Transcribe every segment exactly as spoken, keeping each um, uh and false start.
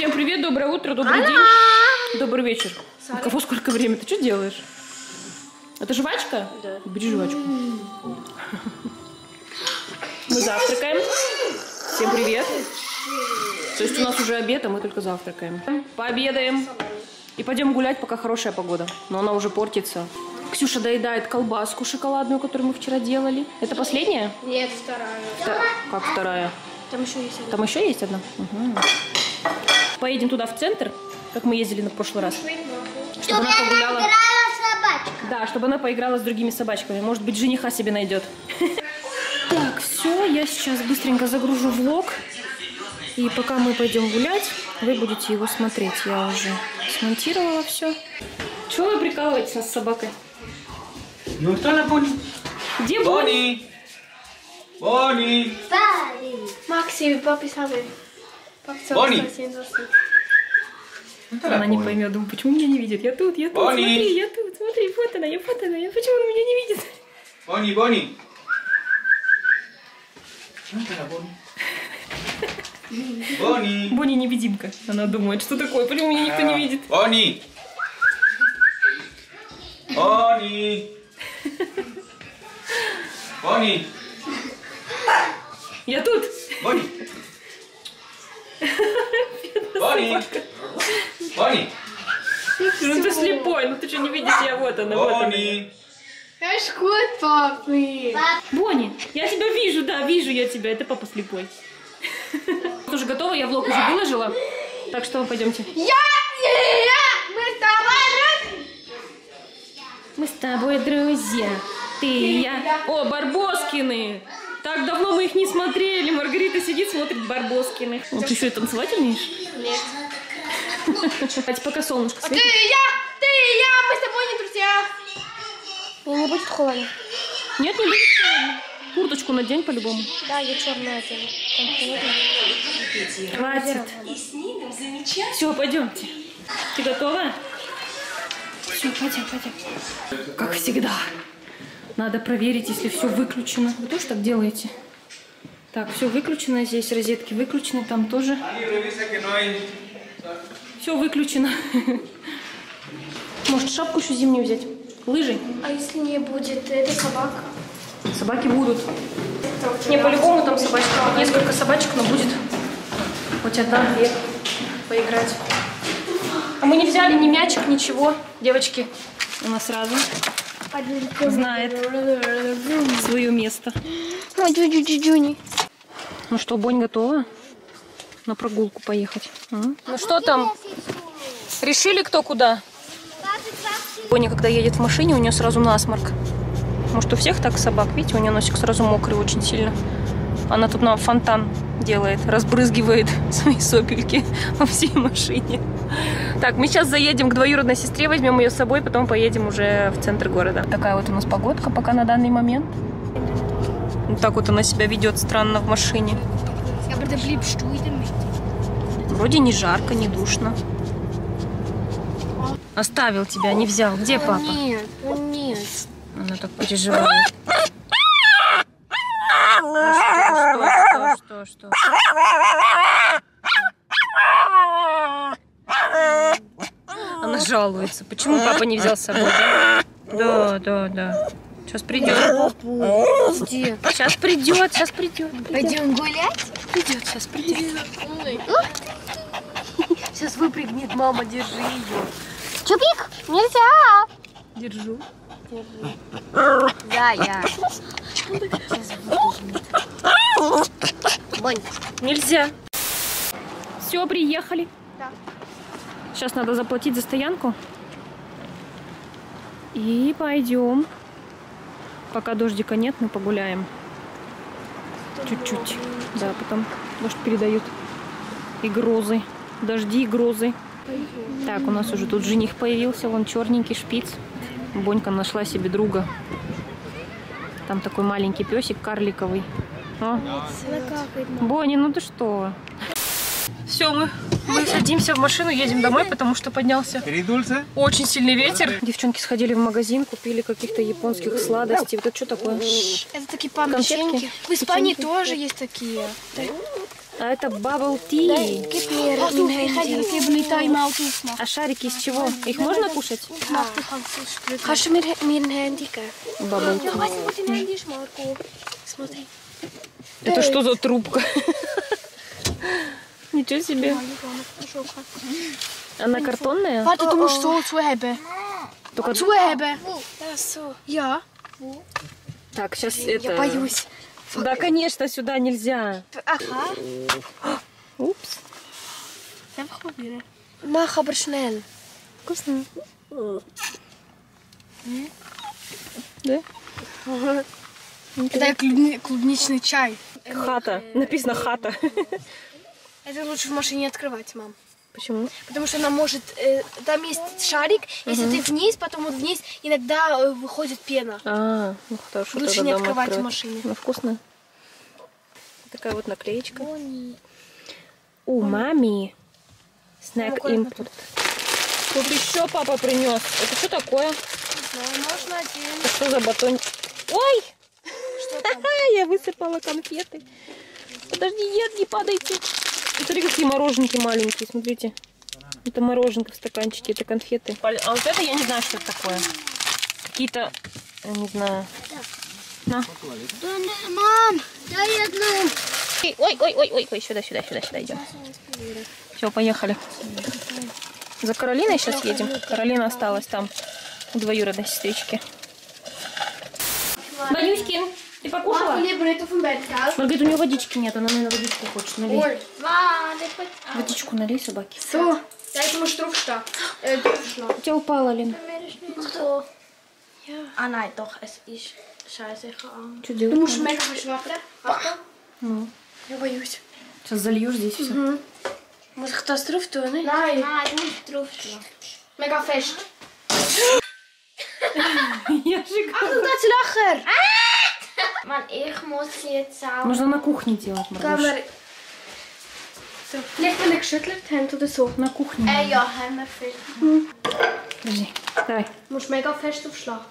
Всем привет, доброе утро, добрый день, добрый вечер. У кого сколько времени? Ты что делаешь? Это жвачка? Да. Бери жвачку. Мы завтракаем. Всем привет. То есть у нас уже обед, а мы только завтракаем. Пообедаем. И пойдем гулять, пока хорошая погода. Но она уже портится. Ксюша доедает колбаску шоколадную, которую мы вчера делали. Это последняя? Нет, вторая. Втор... Как вторая? Там еще есть одна. Там еще есть одна? Угу. Поедем туда в центр, как мы ездили на прошлый раз. Чтобы она погуляла. Да, чтобы она поиграла с другими собачками. Может быть, жениха себе найдет. Так, все, я сейчас быстренько загружу влог. И пока мы пойдем гулять, вы будете его смотреть. Я уже смонтировала все. Чего вы прикалываетесь нас с собакой? Ну, кто на Бонни? Где Бонни? Бонни! Максим, папа самый. Бонни! Она не поймет, думаю, почему меня не видит? Я тут, я тут, Бонни! Смотри, я тут, смотри, вот она, я вот она, я, почему он меня не видит? Бонни, Бонни! Бонни! Бонни невидимка. Она думает, что такое, почему меня никто не видит? Бонни! Бонни! Бонни! Я тут! Бонни! Бонни! Бонни! Ну ты слепой, ну ты что не видишь, я вот она, вот она. Бонни! Я шкот, папы. Бонни, я тебя вижу, да, вижу я тебя, это папа слепой. Уже готова, я влог уже выложила, так что пойдемте. Я, я, мы с тобой друзья. Мы с тобой друзья, ты и я. О, Барбоскины! Так давно мы их не смотрели. Маргарита сидит, смотрит Барбоскиных. Ну, ты что, и танцевать умеешь? Нет. Давайте, пока солнышко А ты светит. и я, ты и я, мы с тобой не друзья. Мне не будет холодно? Нет, не будет холодно. Курточку надень по-любому. Да, я черная одену. Хватит. Все, пойдемте. Ты готова? Все, пойдем, пойдем. Как всегда. Надо проверить, если все выключено. Вы тоже так делаете? Так, все выключено. Здесь розетки выключены. Там тоже. Все выключено. Может, шапку еще зимнюю взять? Лыжи? А если не будет, это собака? Собаки будут. Не, по-любому там собачка. Несколько собачек, но будет хоть одна-две поиграть. А мы не взяли ни мячик, ничего. Девочки, она сразу знает свое место. Ну что, Бонь готова на прогулку поехать? Ну что там? Решили, кто куда? Боня, когда едет в машине, у нее сразу насморк. Может, у всех так собак? Видите, у нее носик сразу мокрый очень сильно. Она тут нам фонтан делает, разбрызгивает свои сопельки по всей машине. Так, мы сейчас заедем к двоюродной сестре, возьмем ее с собой, потом поедем уже в центр города. Такая вот у нас погодка пока на данный момент. Вот так вот она себя ведет странно в машине. Вроде не жарко, не душно. Оставил тебя, не взял. Где папа? Нет, нет. Она так переживает. Что, что, что, что? Она жалуется. Почему папа не взял с собой? Да, да, да. Сейчас придет. Где? Сейчас придет, сейчас придет. Пойдем гулять? Придет, сейчас придет. Сейчас выпрыгнет, мама, держи ее. Чупик, нельзя. Держу. Да, я. Бонь. Нельзя. Все, приехали. Да. Сейчас надо заплатить за стоянку. И пойдем. Пока дождика нет, мы погуляем. Чуть-чуть. Да, потом дождь передают. И грозы. Дожди и грозы. Так, у нас уже тут жених появился. Вон черненький шпиц. Бонька нашла себе друга. Там такой маленький песик карликовый. О. Бонни, ну ты что? Все, мы, мы садимся в машину, едем домой, потому что поднялся очень сильный ветер. Девчонки сходили в магазин, купили каких-то японских сладостей. Вот это что такое? Это такие печеньки. В Испании тоже есть такие. А это bubble tea. Gib mir mein Handy. Ich gebe mir Timeout aufmachen. А шарики из чего? Их можно кушать? Kannst du mir, mir ein Handy geben? Bubble tea. Я weiß nicht, wo dein Handy ist, Marco. Смотри. Это что за трубка? Ничего себе. Она картонная? Warte, du musst so zuheben. Только... Zuheben. Ja. Так, сейчас Я это... боюсь. Да, конечно, сюда нельзя. Ага. Упс. Einfach probieren. Mach aber schnell. Вкусно. Да? Это клубни- клубничный чай. Хата. Написано хата. Это лучше в машине не открывать, мам. Почему? Потому что она может... Э, там есть шарик, если ты вниз, потом вот вниз, иногда э, выходит пена. А, ну хорошо. Лучше тогда не дома открывать в открыть. машине. Ну, вкусно. Такая вот наклеечка. Умами. Снэк аккуратно импорт. Тут еще папа принес. Это что такое? Ну, можно один. Это что за батон? Ой! Что там? Я высыпала конфеты. Подожди, нет, не падайте. Смотри, какие мороженки маленькие, смотрите. Это мороженка в стаканчике, это конфеты. А вот это я не знаю, что это такое. Какие-то, я не знаю. На. Мам, дай одну. Ой, ой, ой, ой, ой, сюда, сюда, сюда, сюда идем. Все, поехали. За Каролиной сейчас едем. Каролина осталась там у двоюродной сестрички. Ванюськин, ты покушала? Маргарита, у нее водички нет, она, наверное, водичку хочет. Налей. Водичку налей собаке. So, da ist nur Strumpfstoff. Äh, Strumpfstoff. У тебя упала, Лен. So. Ja. Ah nein, doch, es ist scheiße. Что Du делать? musst mega fest warten. Achtung. Ну, Я боюсь. сейчас зальешь здесь все. Mhm. Muss ich das drauf tun? Nein. Nein, du musst drauf tun. Mega fest. Я же Achtung, da ist Lacher! Mann, ich muss jetzt auch... Нужно на кухне делать, Gehen Маргош. wir... So. Vielleicht, wenn ihr geschüttelt habt oder so. На кухне. Äh, ja, haben wir viel. Подожди, давай. Du musst mega fest aufschlagen.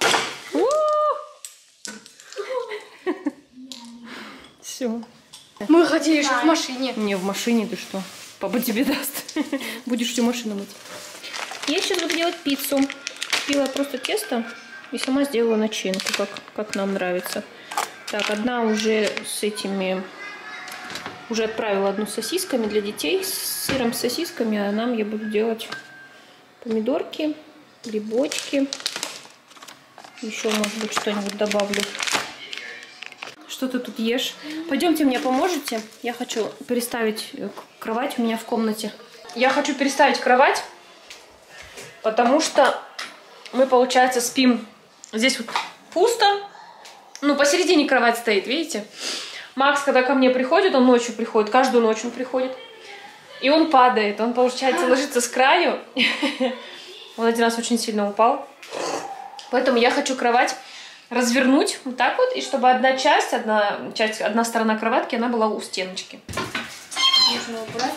Все. Мы хотели еще в машине. Не, в машине ты что? Папа тебе даст. Будешь всю машину мыть. Я сейчас буду делать пиццу. Купила просто тесто и сама сделала начинку, как, как нам нравится. Так, одна уже с этими... Уже отправила одну с сосисками для детей. С сыром, с сосисками. А нам я буду делать помидорки, грибочки. Еще, может быть, что-нибудь добавлю. Что ты тут ешь? Пойдемте, мне поможете? Я хочу переставить кровать у меня в комнате. Я хочу переставить кровать, потому что мы, получается, спим здесь вот пусто. Ну, посередине кровать стоит, видите? Макс, когда ко мне приходит, он ночью приходит, каждую ночь он приходит. И он падает, он, получается, ложится с краю. Он один раз очень сильно упал. Поэтому я хочу кровать развернуть вот так вот, и чтобы одна часть, одна часть, одна сторона кроватки, она была у стеночки. Нужно убрать.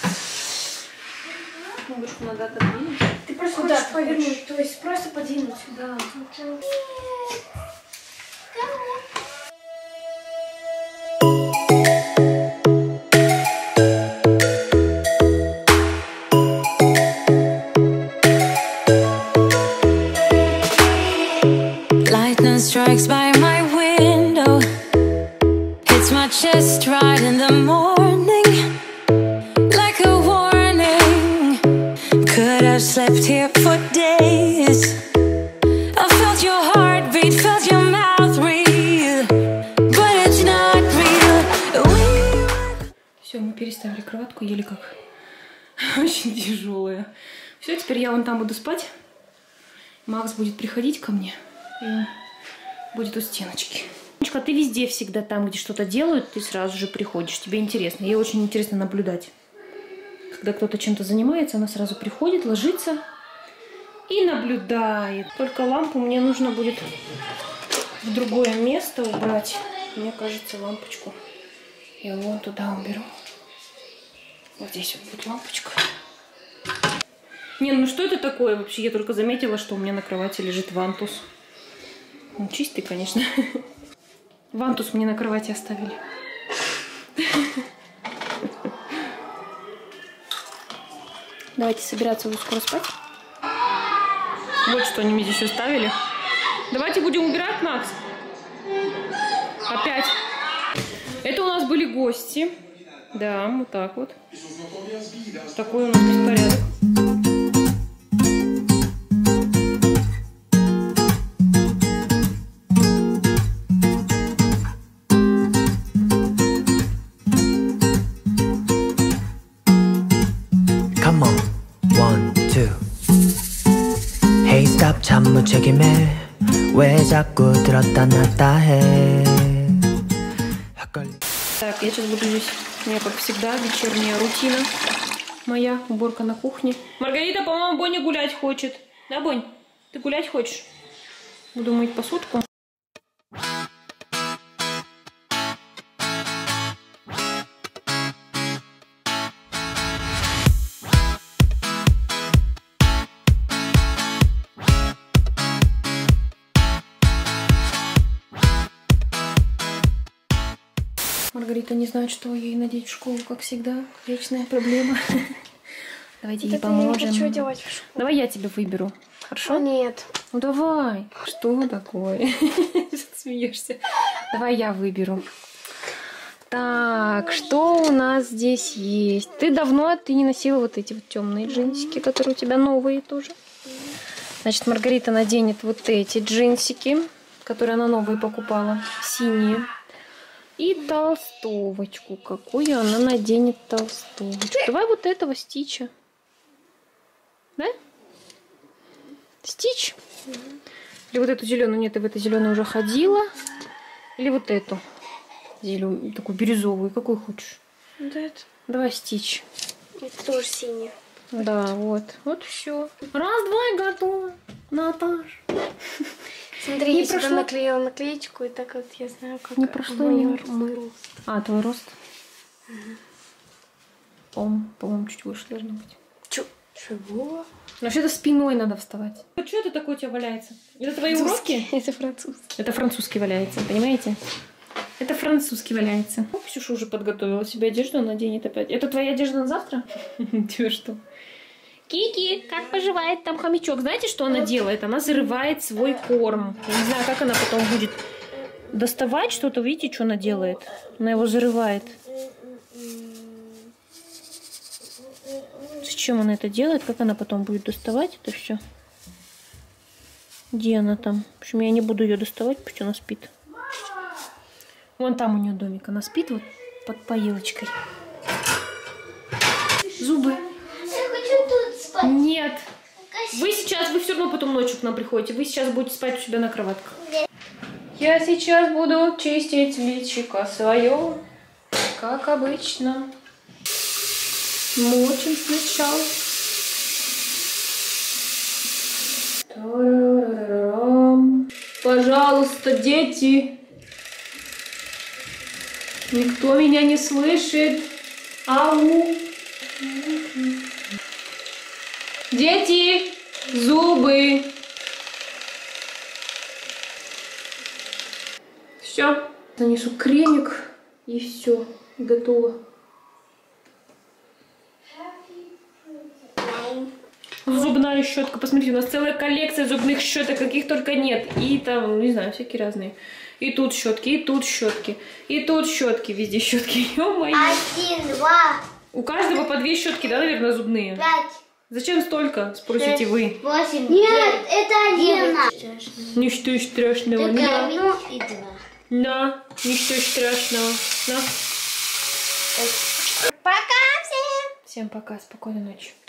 Ногушку надо отодвинуть. Ты просто куда повернуть, то есть просто подвинуть. Да. Strikes by my window, hits my chest right in the morning, like a warning. Could have slept here for days. I felt your heartbeat, felt your mouth breathe, but it's not real. We... Все, мы переставили кроватку, еле как. Очень тяжелая. Все, теперь я вон там буду спать. Макс будет приходить ко мне и будет у стеночки. Сонечка, ты везде всегда там, где что-то делают, ты сразу же приходишь. Тебе интересно. Ей очень интересно наблюдать. Когда кто-то чем-то занимается, она сразу приходит, ложится и наблюдает. Только лампу мне нужно будет в другое место убрать. Мне кажется, лампочку я вон туда уберу. Вот здесь вот будет лампочка. Не, ну что это такое вообще? Я только заметила, что у меня на кровати лежит вантус. Он чистый, конечно. Вантус мне на кровати оставили. Давайте собираться уже скоро спать. Вот что они мне здесь оставили. Давайте будем убирать, Макс. Опять. Это у нас были гости. Да, вот так вот. Такой у нас беспорядок. Come on, one, two. Hey, stop, 참 무책임해. 왜 자꾸 들었다 놨다 해. Так, я сейчас буду здесь. У меня, как всегда, вечерняя рутина. Моя уборка на кухне. Маргарита, по-моему, Боня гулять хочет. Да, Бонь? Ты гулять хочешь? Буду мыть посудку. Маргарита не знает, что ей надеть в школу, как всегда. Вечная проблема. Давайте ей поможем. Я не хочу делать в школу. Давай я тебя выберу. Хорошо? Нет. Ну давай. Что такое? Что ты смеешься? Давай я выберу. Так, что у нас здесь есть? Ты давно ты не носила вот эти вот темные джинсики, которые у тебя новые тоже. Значит, Маргарита наденет вот эти джинсики, которые она новые покупала, синие. И толстовочку. Какую она наденет толстовочку? Давай вот этого Стича. Да? Стич? Или вот эту зеленую? Нет, ты в этой зеленую уже ходила. Или вот эту зеленую, такую бирюзовую. Какую хочешь? Вот это. Давай Стич. Это тоже синий. Да, вот. Вот все. Раз, два и готово. Наташ. Смотри, не я прошло... сюда наклеила наклеечку, и так вот я знаю, как не прошло мой, не... мой рост. А, твой рост? Угу. По-моему, чуть выше должно быть. Чё? Чего? Вообще-то спиной надо вставать. А что это такое у тебя валяется? Это твои уроки? Это французский. Это французский валяется, понимаете? Это французский валяется. Ну, Ксюша уже подготовила себе одежду, она наденет опять. Это твоя одежда на завтра? Тебе что? Кики, как поживает там хомячок? Знаете, что она делает? Она зарывает свой корм. Я не знаю, как она потом будет доставать что-то. Видите, что она делает? Она его зарывает. Зачем она это делает? Как она потом будет доставать это все? Где она там? В общем, я не буду ее доставать, пусть она спит. Вон там у нее домик. Она спит вот под поилочкой. Зубы. Нет. Вы сейчас, вы все равно потом ночью к нам приходите. Вы сейчас будете спать у себя на кроватках. Я сейчас буду чистить личико свое, как обычно. Мочим сначала. Та-ра-ра-ра-рам. Пожалуйста, дети. Никто меня не слышит. Ау. Дети, зубы. Все. Нанесу кремик и все. Готово. Зубная щетка. Посмотрите, у нас целая коллекция зубных щеток, каких только нет. И там, не знаю, всякие разные. И тут щетки, и тут щетки, и тут щетки, везде щетки. Ё-моё. Один, два. У каждого по две щетки, да, наверное, зубные? Пять. Зачем столько, спросите вы? Восемь. Нет, это один. Ничто страшного. Только Да. одно и два. Да, ничто страшного. Да. Пока всем. Всем пока, спокойной ночи.